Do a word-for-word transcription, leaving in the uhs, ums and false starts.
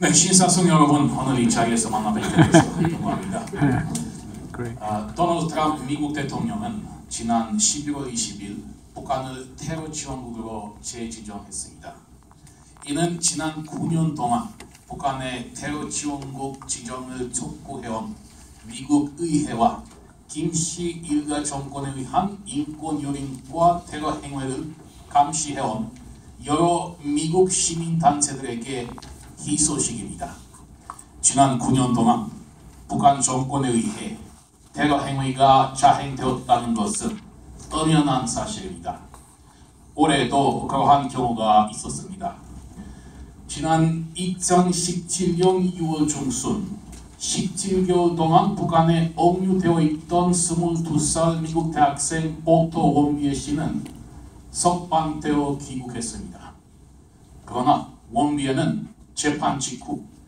네, 신사숙 여러분, 오늘 이 자리에서 만나뵙게 돼서 영광입니다. 아, 도널드 트럼프 미국 대통령은 지난 십일월 이십일 북한을 테러 지원국으로 재지정했습니다. 이는 지난 구 년 동안 북한의 테러 지원국 지정을 촉구해온 미국 의회와 김씨 일가 정권에 의한 인권 유린과 테러 행위를 감시해온 여러 미국 시민단체들에게 희소식입니다. 지난 구 년 동안 북한 정권에 의해 테러 행위가 자행되었다는 것은 엄연한 사실입니다. 올해도 그러한 경우가 있었습니다. 지난 이천십칠 년 유월 중순 십칠 개월 동안 북한에 억류되어 있던 스물두 살 미국 대학생 오토 원비에 씨는 석방되어 귀국했습니다. 그러나 원비에는 재판 직후